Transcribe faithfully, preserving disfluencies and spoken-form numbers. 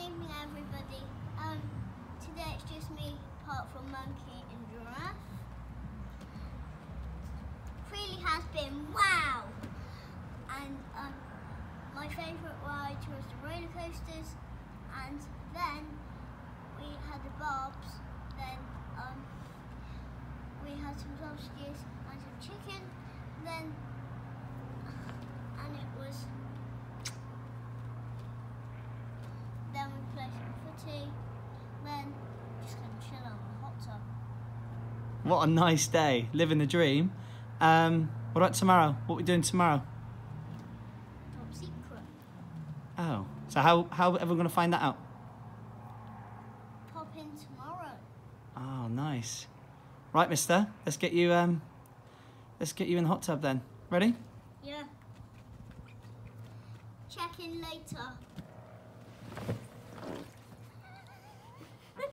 evening, everybody. Um, today it's just me, apart from Monkey and Giraffe. Really has been wow! And um, my favourite ride was the roller coasters, and then we had the barbs. Then um, we had some sausages and some chicken. Then and it was. Then we played some footy. Then just gonna chill on the hot tub. What a nice day, living the dream. Um, what about tomorrow? What are we doing tomorrow? Top secret. Oh, so how how are we going to find that out? Pop in tomorrow. Oh, nice. Right, Mister. Let's get you um. Let's get you in the hot tub then. Ready? Yeah. Check in later.